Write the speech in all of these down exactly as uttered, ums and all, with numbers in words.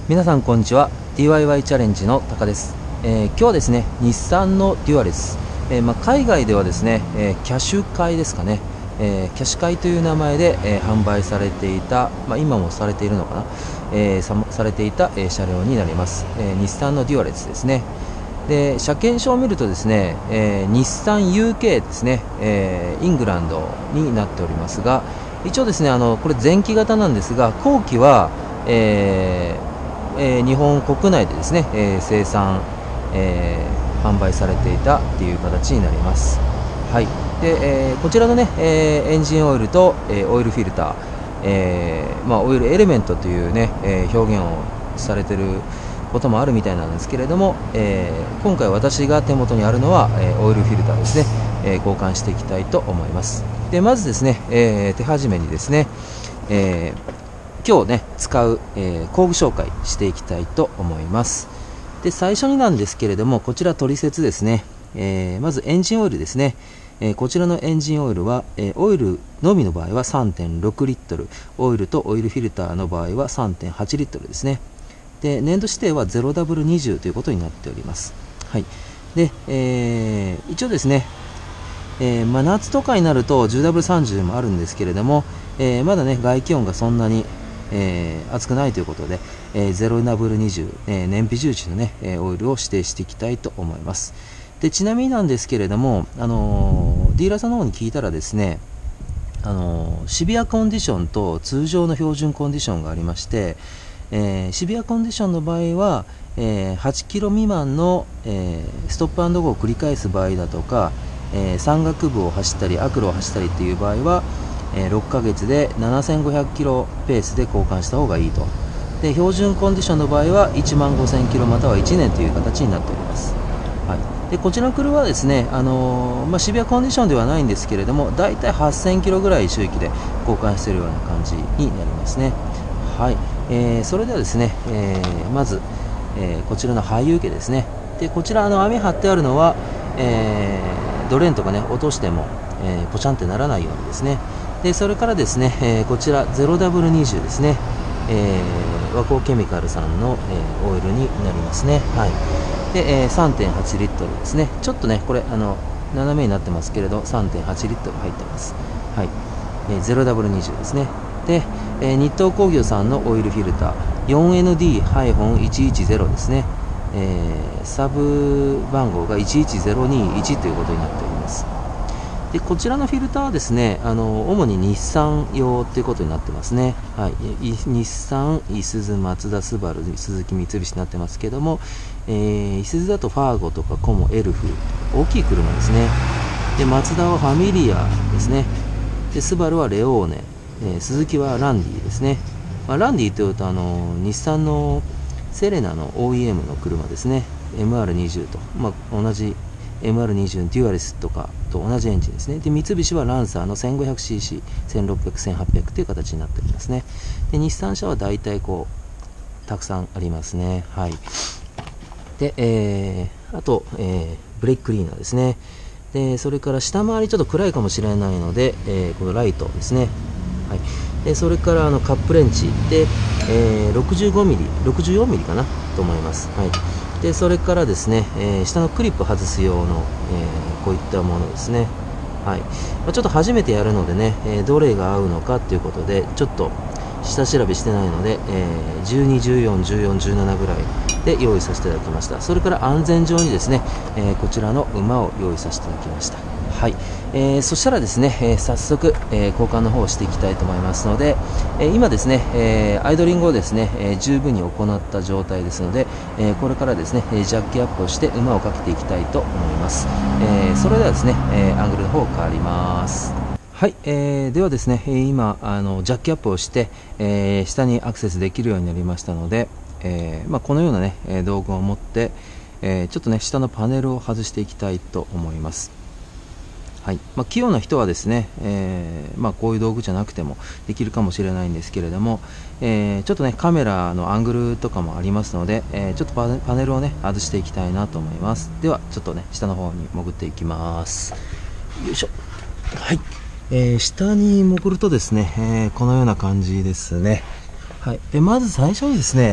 皆さんこんにちは。 ディーアイワイ チャレンジのタカです。えー、今日はですね日産のデュアレス、えーまあ、海外ではですね、えー、キャシュカイですかね、えー、キャシュカイという名前で、えー、販売されていた、まあ、今もされているのかな、えー、さ, されていた、えー、車両になります。えー、日産のデュアレスですね。で車検証を見るとですね、えー、日産 ユーケー ですね、えー、イングランドになっておりますが、一応ですねあのこれ前期型なんですが、後期は、えーえー、日本国内でですね、えー、生産、えー、販売されていたという形になります。はい。で、えー、こちらのね、えー、エンジンオイルと、えー、オイルフィルター、えーまあ、オイルエレメントというね、えー、表現をされていることもあるみたいなんですけれども、えー、今回私が手元にあるのは、えー、オイルフィルターですね、えー、交換していきたいと思います。でまずですね、えー、手始めにですね、えー今日ね使う、えー、工具紹介していきたいと思います。で最初になんですけれども、こちら取説ですね。えー、まずエンジンオイルですね。えー、こちらのエンジンオイルは、えー、オイルのみの場合は さんてんろくリットル、オイルとオイルフィルターの場合は さんてんはちリットルですね。で年度指定は ゼロダブリューにじゅう ということになっております。はい。で、えー、一応ですね、えーまあ、夏とかになると じゅうダブリューさんじゅう もあるんですけれども、えー、まだね外気温がそんなにえー、暑くないということで、えー、ゼロダブリューにじゅう、えー、燃費重視の、ねえー、オイルを指定していきたいと思います。でちなみになんですけれども、あのー、ディーラーさんの方に聞いたらですね、あのー、シビアコンディションと通常の標準コンディションがありまして、えー、シビアコンディションの場合は、えー、はちキロ未満の、えー、ストップ&ゴーを繰り返す場合だとか、えー、山岳部を走ったり悪路を走ったりという場合はろっかげつでななせんごひゃくキロペースで交換した方がいいと。で標準コンディションの場合はいちまんごせんキロまたはいちねんという形になっております。はい、でこちらの車はですね、あのーまあ、シビアコンディションではないんですけれども、だいたいはっせんキロぐらい周期で交換しているような感じになりますね。はい、えー、それではですね、えー、まず、えー、こちらの廃油受けですね。でこちらあの網張ってあるのは、えー、ドレーンとかね落としても、えー、ポチャンってならないようにですね。でそれからですね、えー、こちら ゼロダブリューにじゅう ですね、えー、和光ケミカルさんの、えー、オイルになりますね。はい。で、えー、さんてんはちリットルですね。ちょっとねこれあの斜めになってますけれど さんてんはちリットル入ってます。はい。えー、ゼロダブリューにじゅう ですね。で、えー、日東工業さんのオイルフィルター よんエヌディーいちいちゼロ ですね。えー、サブ番号がいちいちゼロにいちということになっております。でこちらのフィルターはですね、あの主に日産用ということになってますね。はい、日産、いすゞ、マツダ、スバル、スズキ、三菱になってますけども、えー、いすゞだとファーゴとかコモ、エルフ、大きい車ですね。でマツダはファミリアですね。でスバルはレオーネ、えー、スズキはランディですね。まあ、ランディというとあの日産のセレナの オーイーエム の車ですね。エムアールにじゅう と、まあ、同じエムアールにじゅう デュアレスとかと同じエンジンですね。で三菱はランサーの せんごひゃくシーシー、せんろっぴゃく、せんはっぴゃくという形になっておりますね。で日産車はだいたいこうたくさんありますね。はい。で、えー、あと、えー、ブレーキクリーナーですね。でそれから下回りちょっと暗いかもしれないので、えー、このライトですね。はい。でそれからあのカップレンチで、えー、ろくじゅうごミリ、ろくじゅうよんミリかなと思います。はい。でそれからですね、えー、下のクリップ外す用の、えー、こういったものですね。はい。まあ、ちょっと初めてやるのでね、えー、どれが合うのかということでちょっと下調べしてないので、えー、じゅうに、じゅうよん、じゅうよん、じゅうななぐらいで用意させていただきました。それから安全上にですね、えー、こちらの馬を用意させていただきました。はい。えー、そしたらですね、えー、早速、えー、交換の方をしていきたいと思いますので、えー、今ですね、えー、アイドリングをですね、えー、十分に行った状態ですので、えー、これからですね、ジャッキアップをして馬をかけていきたいと思います。えー、それではですね、えー、アングルの方変わります。はい、えー、ではですね、今あのジャッキアップをして、えー、下にアクセスできるようになりましたので、えーまあ、このような、ね、道具を持って、えー、ちょっとね下のパネルを外していきたいと思います。はいまあ、器用な人はですね、えーまあ、こういう道具じゃなくてもできるかもしれないんですけれども、えー、ちょっとねカメラのアングルとかもありますので、えー、ちょっとパネ、パネルをね外していきたいなと思います。ではちょっとね下の方に潜っていきます。よいしょ。はい、えー、下に潜るとですね、えー、このような感じですね。はい、でまず最初にですね、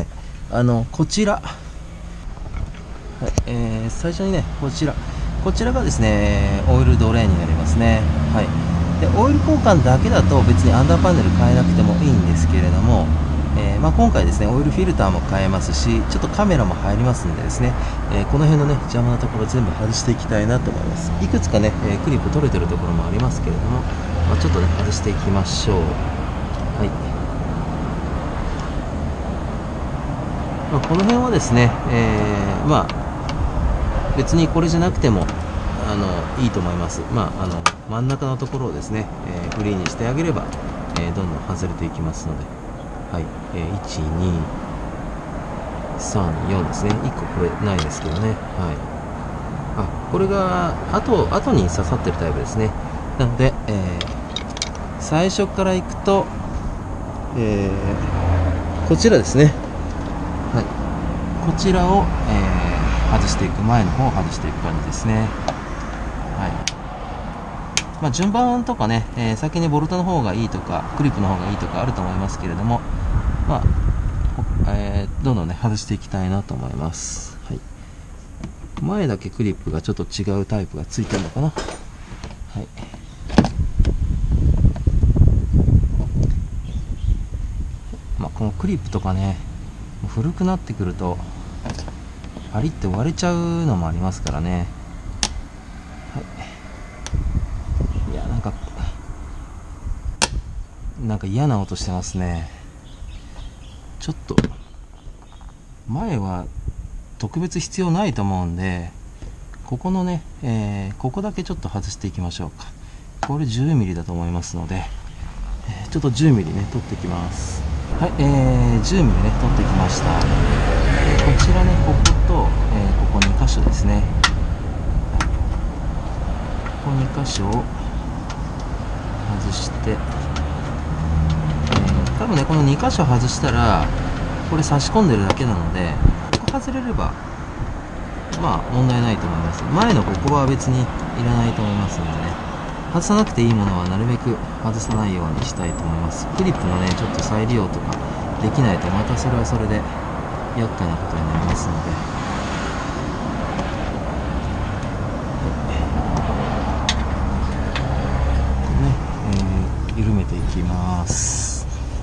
あのこちら、はいえー、最初にねこちらこちらがですねオイルドレーンになりますね。はい、でオイル交換だけだと別にアンダーパネル変えなくてもいいんですけれども、えーまあ、今回ですねオイルフィルターも変えますし、ちょっとカメラも入りますんでですね、えーこの辺のね邪魔なところ全部外していきたいなと思います。いくつかね、えークリップ取れてるところもありますけれども、まあ、ちょっとね外していきましょう。はい、まあ、この辺はですね、えーまあ別にこれじゃなくてもあのいいと思います。まあ、あの真ん中のところをですね、えーフリーにしてあげれば、えーどんどん外れていきますので、はい、えー、いち、に、さん、よんですね。いっここれないですけどね。はい、あこれが後後に刺さってるタイプですね。なので、えー最初からいくと、えーこちらですね。はい、こちらを、えー外していく、前の方を外していく感じですね。はいまあ、順番とかね、えー先にボルトの方がいいとかクリップの方がいいとかあると思いますけれども、まあえーどんどんね外していきたいなと思います。はい、前だけクリップがちょっと違うタイプがついてるのかな。はい、まあ、このクリップとかね古くなってくるとパリって割れちゃうのもありますからね。はい、いやなんかなんか嫌な音してますね。ちょっと前は特別必要ないと思うんで、ここのね、えーここだけちょっと外していきましょうか。これ じゅうミリ だと思いますので、えーちょっと じゅうミリ ね取ってきます。はい、えー、じゅうミリ ね取ってきました。こちらねここと、えーここに箇所ですね。ここに箇所を外して、えー多分ねこのに箇所外したらこれ差し込んでるだけなので、ここ外れればまあ問題ないと思います。前のここは別にいらないと思いますのでね、外さなくていいものはなるべく外さないようにしたいと思います。クリップのねちょっと再利用とかできないとまたそれはそれで厄介なことになりますので、ねえー、緩めていきます。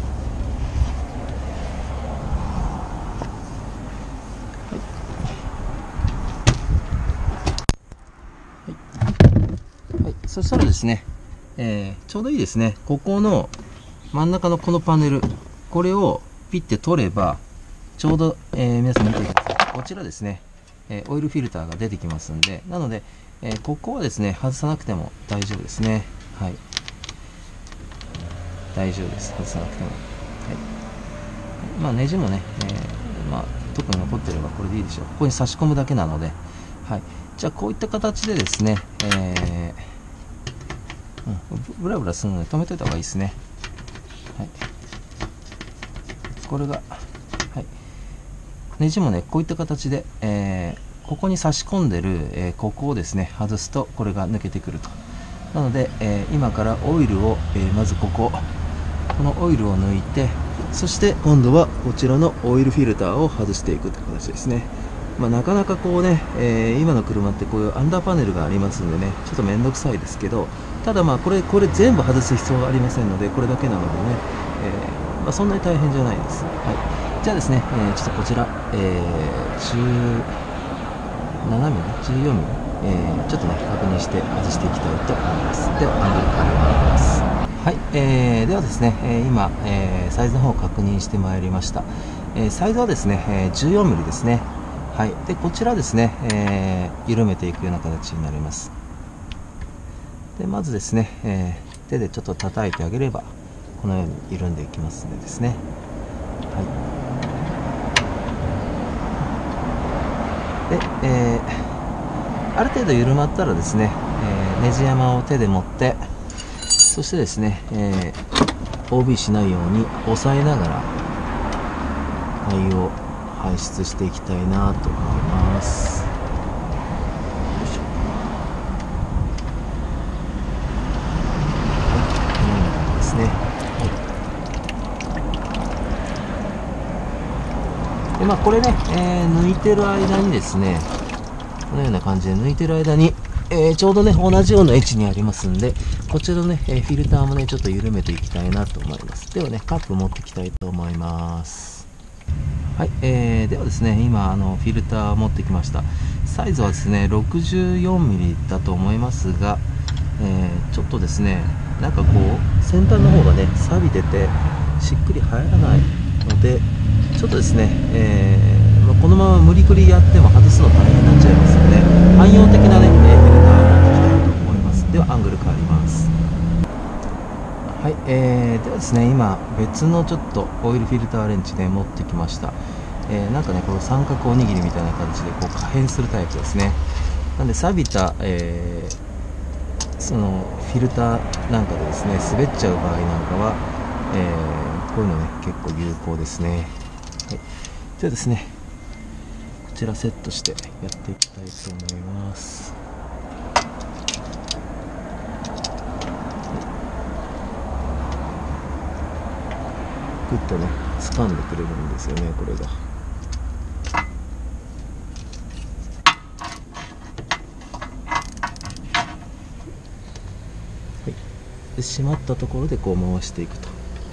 はい、そしたらですね、えーちょうどいいですね。ここの真ん中のこのパネル、これをピッて取ればちょうど、えー皆さん見てください。こちらですね、えーオイルフィルターが出てきますんで、なので、えーここはですね外さなくても大丈夫ですね。はい、大丈夫です。外さなくても。はい、まあネジもね、えーまあ、特に残ってればこれでいいでしょう。ここに差し込むだけなので、はい、じゃあこういった形でですね、えーうん、ブラブラするので止めといた方がいいですね。はい、これが、はい、ネジもねこういった形で、えーここに差し込んでる、えーここをですね外すとこれが抜けてくると。なので、えー今からオイルを、えーまずこここのオイルを抜いて、そして今度はこちらのオイルフィルターを外していくという形ですね。まあ、なかなかこうね、えー今の車ってこういうアンダーパネルがありますんでね、ちょっと面倒くさいですけど、ただまあこれこれ全部外す必要はありませんので、これだけなのでね、えーまあ、そんなに大変じゃないです。はい、じゃあですね、えーちょっとこちら、えー、じゅうななミリ、じゅうよんミリ、えーちょっとね確認して外していきたいと思います。ではアングル変えます。はい、えー、ではですね、えー今、えーサイズの方を確認してまいりました。えーサイズはですね、えーじゅうよんミリ ですね。はい、でこちらですね、えー緩めていくような形になります。でまずですね、えー手でちょっと叩いてあげればこのように緩んでいきますのでですね。はい、で、えーある程度緩まったらですね、えーネジ山を手で持って、そしてですね、えー、オービー しないように押さえながら灰を排出していきたいなと思います。よいしょ。はい、このような感じですね。はい、 で、まあ、これね、えー、抜いてる間にですね、このような感じで抜いてる間に、えー、ちょうどね、同じような位置にありますんで、こちらのね、えー、フィルターもね、ちょっと緩めていきたいなと思います。ではね、カップ持っていきたいと思います。はい、えー、ではですね、今、あの、フィルターを持ってきました。サイズはですね、ろくじゅうよんミリ だと思いますが、えー、ちょっとですね、なんかこう、先端の方がね、錆びてて、しっくり入らないので、ちょっとですね、えーまあ、このまま無理くりやっても外すの大変になっちゃいますので、汎用的なね、えー、フィルターを持っていきたいと思います。では、アングル変わります。はい、えー、ではですね、今、別のちょっとオイルフィルターレンチで持ってきました。えー、なんかね、この三角おにぎりみたいな形でこう可変するタイプですね。なんで、錆びた、えー、そのフィルターなんかでですね、滑っちゃう場合なんかは、えー、こういうのね、結構有効ですね。はい、ではですね、こちらセットしてやっていきたいと思います。グッとね、掴んでくれるんですよね、これが。で、閉まったところでこう回していくと。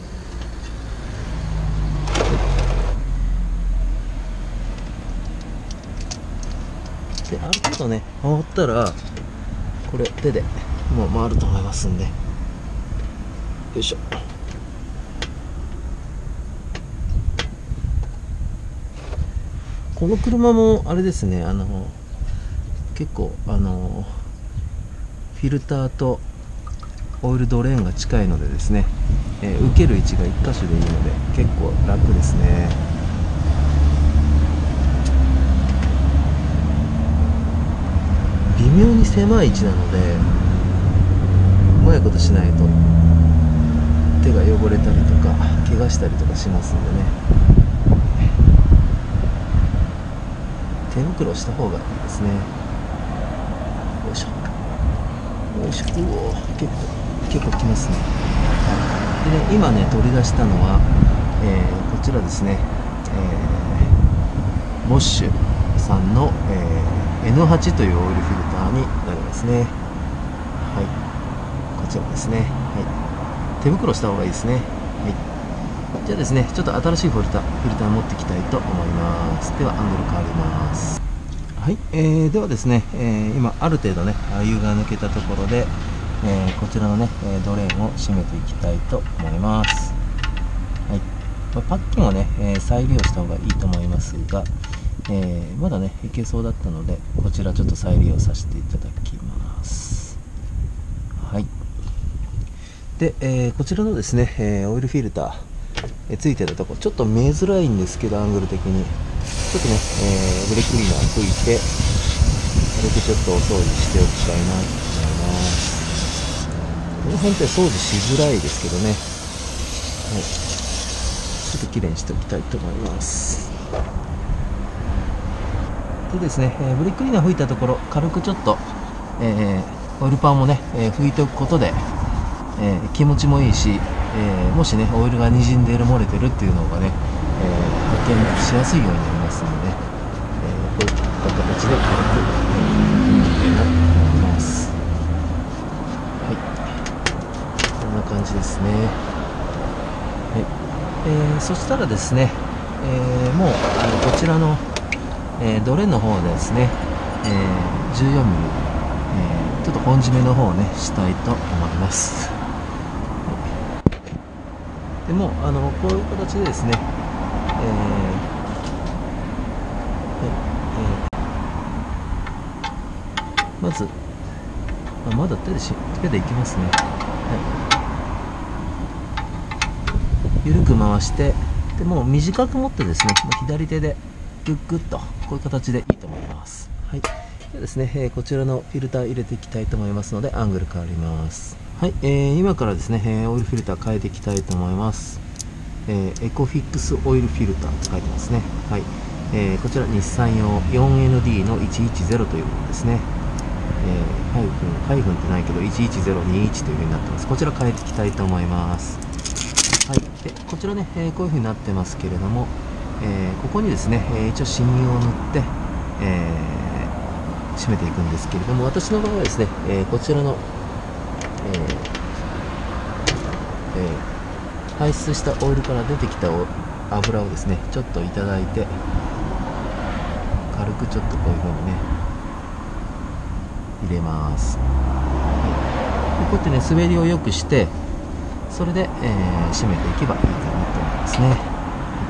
で、ある程度ね、回ったら、これ手でもう回ると思いますんで、よいしょ。この車もあれですね、あの結構あのフィルターとオイルドレーンが近いのでですね、えー、受ける位置がいっ箇所でいいので結構楽ですね。微妙に狭い位置なので、うまいことしないと手が汚れたりとか怪我したりとかしますんでね、手袋した方がいいですね。よいしょよいしょ。うお、結構結構きますね。はい、でね、今ね取り出したのは、えー、こちらですね、えー、ボッシュさんの、えー、エヌはち というオイルフィルターになりますね。はい、こちらですね。はい、手袋した方がいいですね。はい、じゃあですね、ちょっと新しいフィルターフィルター持っていきたいと思います。ではアングル変わります。はい、えー、ではですね、えー、今ある程度ねお湯が抜けたところで、えー、こちらのねドレーンを締めていきたいと思います。はい、パッキンはね、えー、再利用した方がいいと思いますが、えー、まだねいけそうだったのでこちらちょっと再利用させていただきます。はい、で、えー、こちらのですね、えー、オイルフィルター、えー、ついてたところちょっと見えづらいんですけど、アングル的にちょっとね、えー、ブレーキクリーナー拭いて軽くちょっとお掃除しておきたいなと思います。この辺って掃除しづらいですけどね、はい、ちょっときれいにしておきたいと思います。でですね、えー、ブレーキクリーナー拭いたところ軽くちょっと、えー、オイルパンもね、えー、拭いておくことで、えー、気持ちもいいし、えー、もしねオイルがにじんでいる漏れてるっていうのがね、えー、発見しやすいようになりますので、えー、こういった形で軽く拭いてもらいます。はい、こんな感じですね。はい、えー、そしたらですね、えー、もうあのこちらの、えー、ドレの方でですね、えー、じゅうよんミリ、えー、ちょっと本締めの方をねしたいと思います。でもあのこういう形でですね、えーはいえー、まずあまだ手でし手でいきますね。はい、緩く回して、でもう短く持ってですね、左手でグッグッとこういう形でいいと思います。はい、ではですね、えー、こちらのフィルター入れていきたいと思いますのでアングル変わります。はい、えー、今からですね、えー、オイルフィルター変えていきたいと思います。えー、エコフィックスオイルフィルターと書いてますね。はい、えー、こちら日産用 よんエヌディー のいちいちゼロというものですね。えー、ハイフン、ハイフンってないけどいちいちゼロにいちという風になってます。こちら変えていきたいと思います。はい、でこちらね、えー、こういう風になってますけれども、 えー、ここにですね、えー、一応シミを塗って、えー、締めていくんですけれども、私の場合はですね、えー、こちらの、えーえー、排出したオイルから出てきた油をですねちょっといただいて、軽くちょっとこういう風にね入れます。はい、こうやってね滑りを良くして、それで、えー、締めていけばいいかなと思いますね。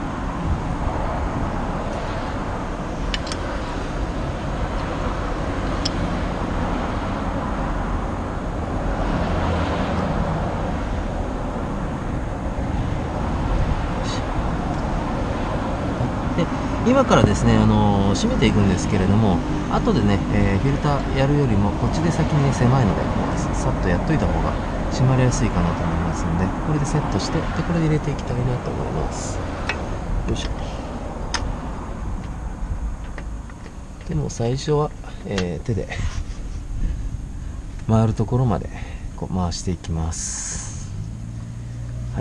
で今からですね、あのー、締めていくんですけれども、後でね、えー、フィルターやるよりもこっちで先に、ね、狭いのでさっとやっといた方が締まりやすいかなと思いますので、これでセットして、でこれで入れていきたいなと思います。よいしょ。でも最初は、えー、手で回るところまでこう回していきます。はい、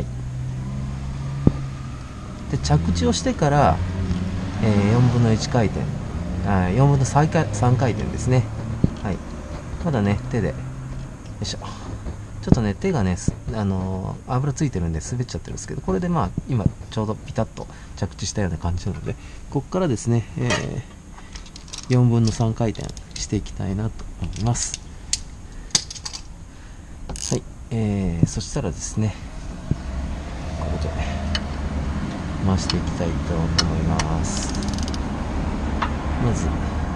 で着地をしてから、えー、よんぶんのいち回転、あよんぶんのさん回、さん回転ですね。はい、まだね手でよいしょ、ちょっとね手がね、あのー、油ついてるんで滑っちゃってるんですけど、これでまあ今ちょうどピタッと着地したような感じなので、ここからですね、えー、よんぶんのさん回転していきたいなと思います。はい、えー、そしたらですねこれで回していきたいと思います。まず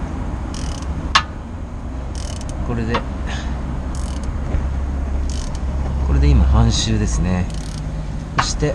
これでこれで今半周ですね。そして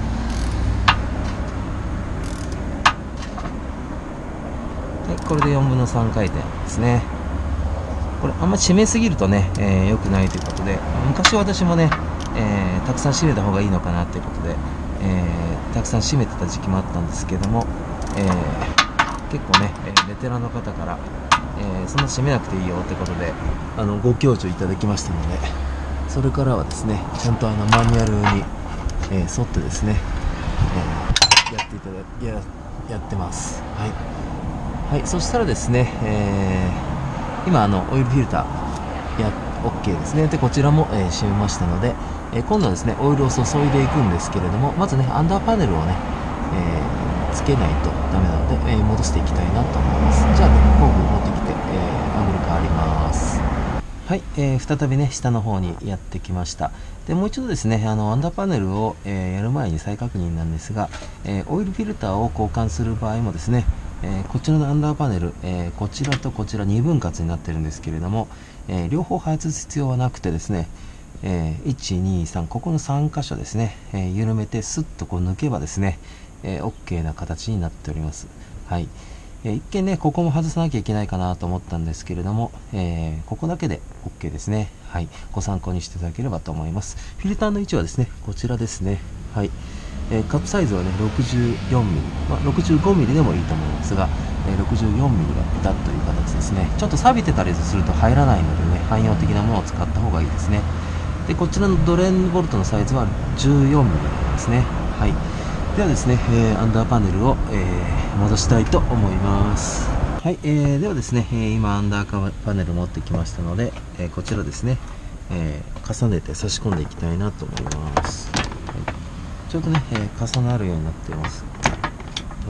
でこれでよんぶんのさん回転ですね。これあんまり締めすぎるとね、えー、良くないということで、昔私もね、えー、たくさん締めた方がいいのかなということで、えー、たくさん締めてた時期もあったんですけども、えー、結構ね、えー、ベテランの方から、えー、そんな締めなくていいよってことであのご教授いただきましたので、それからはですねちゃんとあのマニュアルに、えー、沿ってですね、えー、やっていただややってます。はい、はい、そしたらですね、えー、今あのオイルフィルターや OK ですね。でこちらも、えー、締めましたので、えー、今度はですねオイルを注いでいくんですけれども、まずねアンダーパネルをね、えー、つけないとダメなので、えー、戻していきたいなと思います。じゃあね工具持ってきて、えー、アングル変わります。はい、えー、再びね下の方にやってきました。でもう一度ですねあのアンダーパネルを、えー、やる前に再確認なんですが、えー、オイルフィルターを交換する場合もですね、えー、こちらのアンダーパネル、えー、こちらとこちらに分割になってるんですけれども、えー、両方外す必要はなくてですね、えー、いち、に、さんここのさん箇所ですね、えー、緩めてスッとこう抜けばですね、えー、OK な形になっております。はい、えー、一見ねここも外さなきゃいけないかなと思ったんですけれども、えー、ここだけで OK ですね。はい、ご参考にしていただければと思います。フィルターの位置はですねこちらですね。はい、えー、カップサイズはね ろくじゅうよんミリ、まあ、ろくじゅうごミリでもいいと思いますが、えー、ろくじゅうよんミリがピタッという形ですね。ちょっと錆びてたりすると入らないのでね汎用的なものを使った方がいいですね。でこちらのドレーンボルトのサイズはじゅうよんミリなんですね。はい、ではですね、えー、アンダーパネルを、えー、戻したいと思います。はい、えー、ではですね、えー、今アンダーパネル持ってきましたので、えー、こちらですね、えー、重ねて差し込んでいきたいなと思います。はい、ちょうどね、えー、重なるようになっています。はい、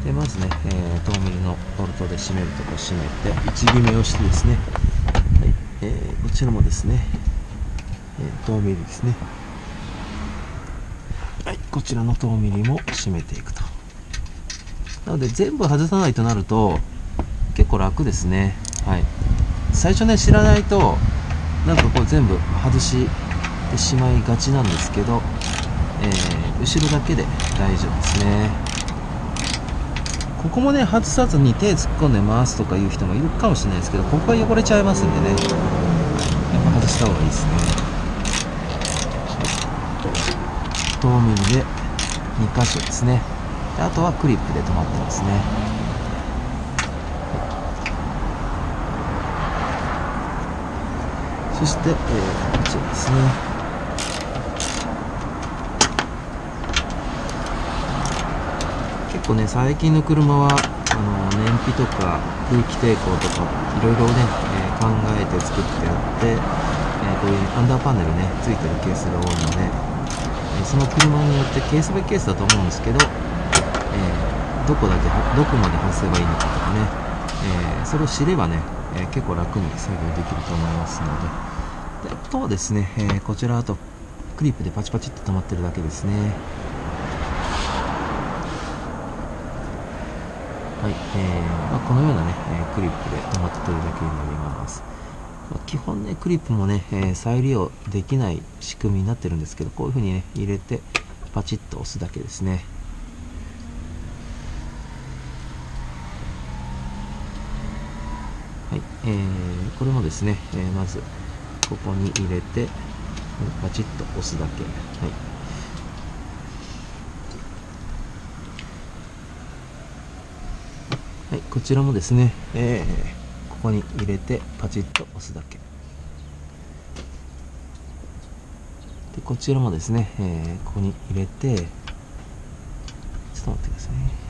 でまずね、えー、透明のボルトで締めるところ締めて位置決めをしてですね、はい、えー、こちらもですね、えー、透明ですね。はい、こちらの透ミリも締めていくと。なので全部外さないとなると結構楽ですね。はい、最初ね知らないとなんかこう全部外してしまいがちなんですけど、えー、後ろだけで大丈夫ですね。ここもね外さずに手突っ込んで回すとかいう人もいるかもしれないですけど、ここは汚れちゃいますんでね、やっぱ外した方がいいですね。透明でに箇所ですね。であとはクリップで止まってますね。そして、えー、こちらですね。 構ね最近の車はあの燃費とか空気抵抗とかいろいろね、えー、考えて作ってあって、えー、こういうアンダーパネルねついてるケースが多いので、えー、その車によってケースバイケースだと思うんですけど、えー、どこだけどこまで外せばいいのかとかね、えー、それを知ればね、えー、結構楽に作業できると思いますので、であとはですね、えー、こちらあとクリップでパチパチって止まってるだけですね。はい、えーまあ、このようなね、えー、クリップで止まってるだけになります。まあ、基本ねクリップもね、えー、再利用できない仕組みになってるんですけど、こういう風にね入れてパチッと押すだけですね。はい、えー、これもですね、えー、まずここに入れてパチッと押すだけ。はいはい、こちらもですね、えー、ここに入れてパチッと押すだけで、こちらもですね、えー、ここに入れてちょっと待ってくださいね。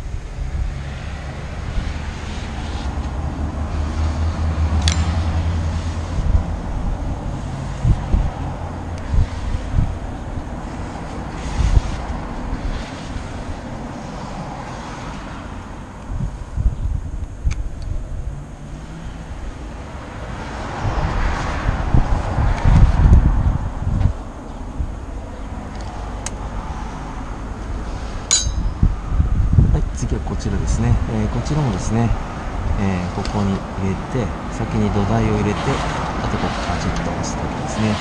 次はこちらですね、えー、こちらもですね、えー、ここに入れて先に土台を入れて、あとここパチッと押すだけですね。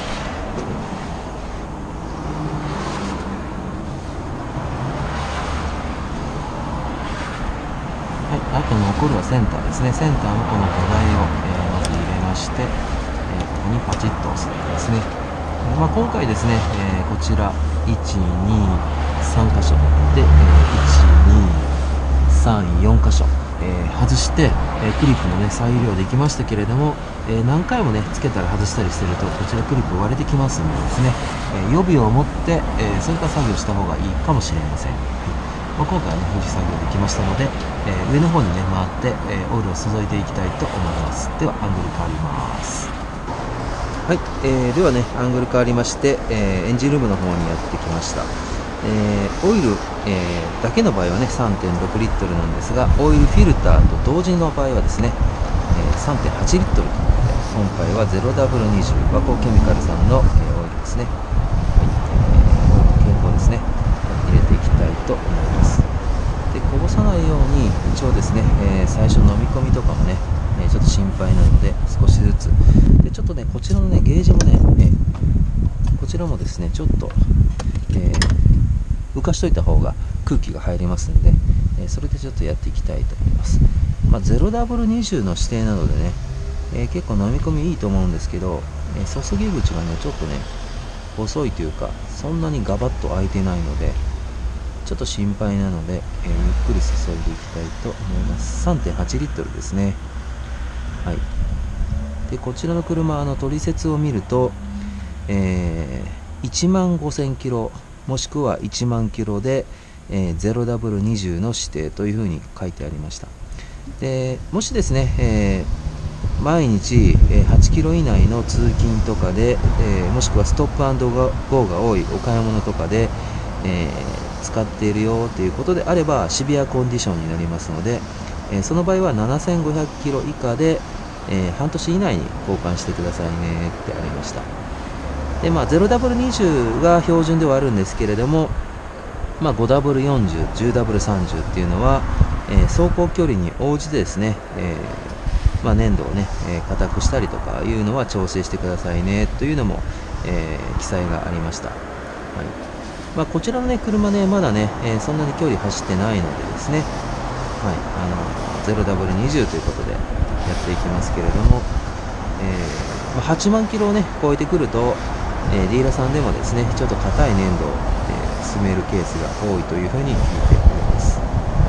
はい、あと残るはセンターですね。センターのこの土台を、えー、まず入れまして、えー、ここにパチッと押すだけですね。えーまあ、今回ですね、えー、こちらいち、に、さん箇所で、えー、いち、に、さん、よん箇所、えー、外して、えー、クリップもね再利用できましたけれども、えー、何回もねつけたら外したりしてるとこちらクリップ割れてきますのでですね、えー、予備を持って、えー、それから作業した方がいいかもしれません。まあ、今回はね無事作業できましたので、えー、上の方にね回って、えー、オイルを注いでいきたいと思います。ではアングル変わります。はい、えー、ではねアングル変わりまして、えー、エンジンルームの方にやってきました。えー、オイル、えー、だけの場合はね さんてんろくリットルなんですが、オイルフィルターと同時の場合はですね、えー、さんてんはちリットルということで、今回は ゼロダブルにじゅう 和光ケミカルさんの、えー、オイルですね。はい、えー、オイル健康ですね、入れていきたいと思います。でこぼさないように一応ですね、えー、最初飲み込みとかもね、えー、ちょっと心配なので少しずつで、ちょっとねこちらのねゲージもね、えー、こちらもですねちょっと、えー浮かしといた方が空気が入りますので、えー、それでちょっとやっていきたいと思います。まあ、ゼロダブルにじゅう の指定なのでね、えー、結構飲み込みいいと思うんですけど、えー、注ぎ口がねちょっとね細いというか、そんなにガバッと開いてないのでちょっと心配なので、えー、ゆっくり注いでいきたいと思います。 さんてんはちリットルですね。はい、でこちらの車の取説を見ると、えー、いちまんごせんキロもしくはいちまんキロで、えー、ゼロダブルにじゅう の指定というふうに書いてありました。でもしですね、えー、毎日、えー、はちキロ以内の通勤とかで、えー、もしくはストップアンドゴーが多いお買い物とかで、えー、使っているよということであればシビアコンディションになりますので、えー、その場合はななせんごひゃくキロ以下で、えー、半年以内に交換してくださいねってありました。でまあ、ゼロダブルにじゅう が標準ではあるんですけれども、まあ、ごダブルよんじゅう、じゅうダブルさんじゅう っていうのは、えー、走行距離に応じてですね、えーまあ、粘土をね、えー、硬くしたりとかいうのは調整してくださいねというのも、えー、記載がありました。はいまあ、こちらの、ね、車ねまだね、えー、そんなに距離走ってないのでですね、はい、あの ゼロダブルにじゅう ということでやっていきますけれども、えー、はちまんキロをね超えてくると、えー、ディーラーさんでもですねちょっと硬い粘土を、えー、進めるケースが多いというふうに聞いております。はい、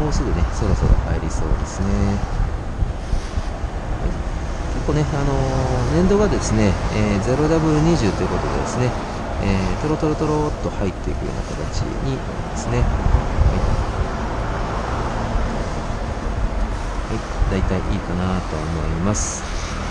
もうすぐねそろそろ入りそうですね。はい、結構ね、あのー、粘土がですね、えー、ゼロダブルにじゅう ということでですね、 えー、トロトロトロっと入っていくような形にですね。はい、だいたいいいかなと思います。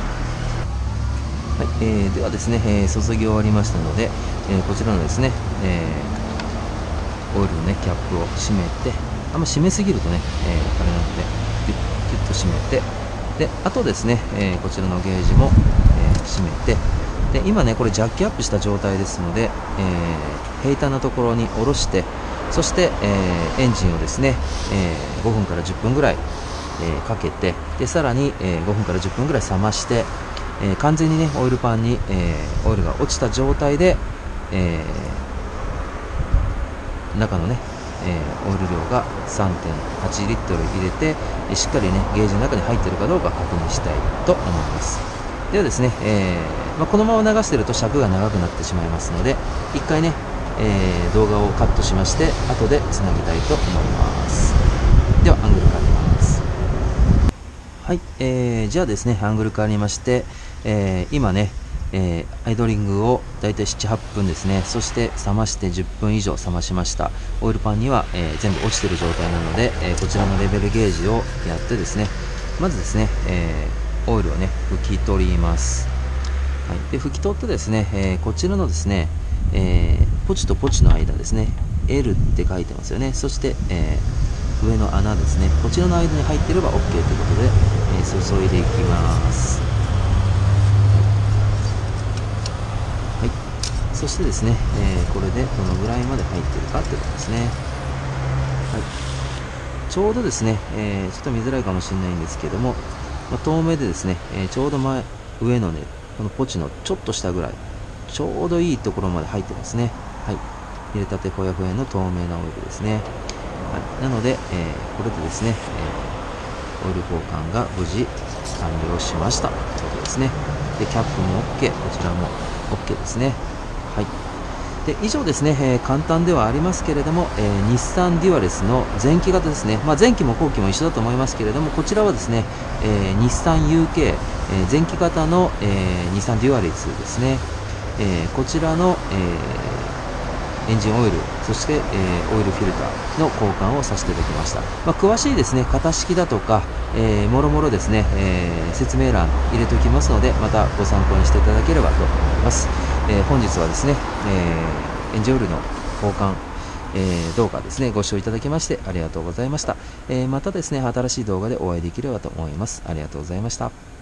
はい、えー、ではですね、えー、注ぎ終わりましたので、えー、こちらのですね、えー、オイルのねキャップを閉めて、あんま閉めすぎるとね、えー、あれなのでキュッキュッと閉めて、であとですね、えー、こちらのゲージも、えー、閉めて、で今ねこれジャッキアップした状態ですので、えー、平坦なところに下ろして、そして、えー、エンジンをですね、えー、ごふんからじゅっぷんぐらい、えー、かけて、でさらに、えー、ごふんからじゅっぷんぐらい冷まして、えー、完全にねオイルパンに、えー、オイルが落ちた状態で、えー、中のね、えー、オイル量が さんてんはちリットル入れて、えー、しっかりねゲージの中に入っているかどうか確認したいと思います。ではですね、えーまあ、このまま流していると尺が長くなってしまいますので、一回ね、えー、動画をカットしまして後でつなぎたいと思います。ではアングル変えます。はい、えー、じゃあですねアングル変わりまして、えー、今ね、えー、アイドリングをだいたいなな、はっぷんですね、そして冷ましてじゅっぷん以上冷ましました。オイルパンには、えー、全部落ちている状態なので、えー、こちらのレベルゲージをやってですね、まずですね、えー、オイルをね拭き取ります。はい、で拭き取ってですね、えー、こちらのですね、えー、ポチとポチの間ですね エル って書いてますよね。そして、えー、上の穴ですね、こちらの間に入っていれば オーケー ということで、えー、注いでいきます。はい、そしてですね、えー、これでどのぐらいまで入っているかということですね。はい、ちょうどですね、えー、ちょっと見づらいかもしれないんですけども、まあ、遠目でですね、えー、ちょうど前上のねこのポチのちょっと下ぐらい、ちょうどいいところまで入ってますね。はい、入れたてごひゃくえんの透明なオイルですね。はい、なので、えー、これでですね、えー、オイル交換が無事完了しましたということですね。でキャップも OK、 こちらも OK ですね。はい、で以上ですね、えー、簡単ではありますけれども、えー、日産デュアレスの前期型ですね、まあ、前期も後期も一緒だと思いますけれども、こちらはですね、えー、日産 ユーケー、えー、前期型の、えー、日産デュアレスですね、えー、こちらの、えー、エンジンオイル、そして、えー、オイルフィルターの交換をさせていただきました。まあ、詳しいですね型式だとか、えー、もろもろですね、えー、説明欄入れておきますので、またご参考にしていただければと思います。えー、本日はですね、えー、エンジンオイルの交換、えー、動画ですねご視聴いただきましてありがとうございました。えー、またですね新しい動画でお会いできればと思います。ありがとうございました。